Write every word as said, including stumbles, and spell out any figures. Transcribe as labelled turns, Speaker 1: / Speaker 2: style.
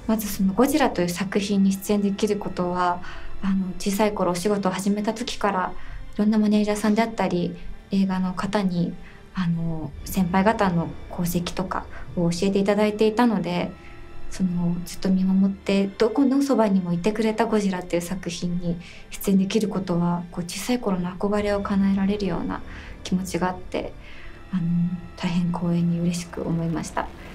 Speaker 1: まずそのゴジラという作品に出演できることは、あの小さい頃お仕事を始めた時からいろんなマネージャーさんであったり映画の方にあの先輩方の功績とかを教えていただいていたので、そのずっと見守ってどこのそばにもいてくれたゴジラっていう作品に出演できることは、こう小さい頃の憧れを叶えられるような気持ちがあって、あの大変光栄に嬉しく思いました。